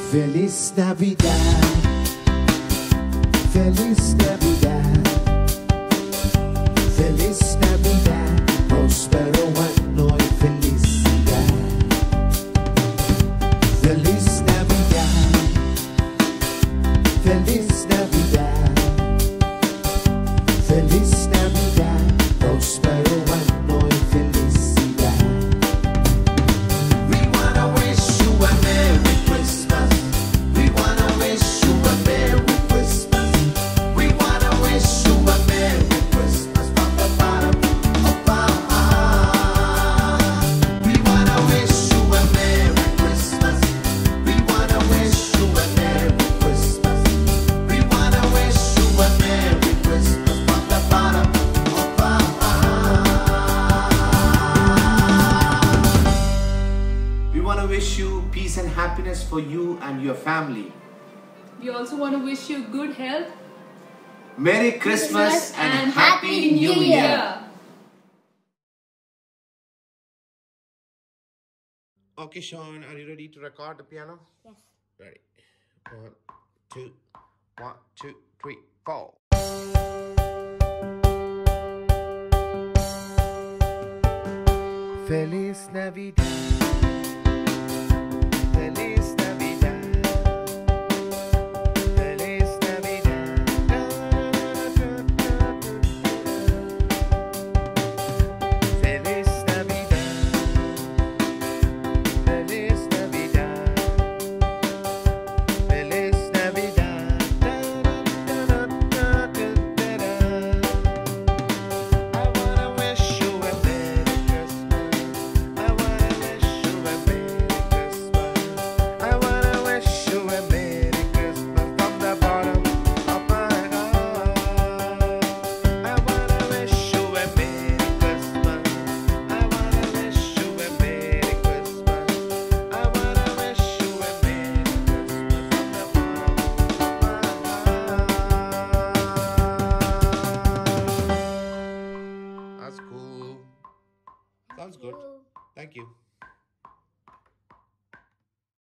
Feliz Navidad, Feliz Navidad, Feliz Navidad, próspero año y felicidad. Feliz Navidad, Feliz Navidad, Feliz Navidad, próspero año y felicidad. We wanna wish you a Merry Christmas. We wanna wish you a Merry Christmas. We wanna wish you a Merry Christmas from the bottom of our heart. We wanna wish you a Merry Christmas. We wanna wish you a Merry Christmas. We wanna wish you a Merry Christmas from the bottom of our heart. We want to wish you peace and happiness for you and your family. We also want to wish you good health Merry Christmas and Happy New Year. Okay, Sean, are you ready to record the piano? Yes. Ready. 1, 2, 1, 2, 3, 4. Feliz Navidad. Feliz Navidad. Feliz Navidad. Feliz Navidad. Feliz Navidad. Feliz Navidad. I wanna wish you a Merry Christmas. I wanna wish you a Merry Christmas. I wanna wish you a Merry Christmas from the bottom of my heart. I wanna wish you a Merry Christmas. I wanna wish you a Merry Christmas. I wanna wish you a Merry Christmas from the bottom of my heart. That's cool. Sounds good. Thank you.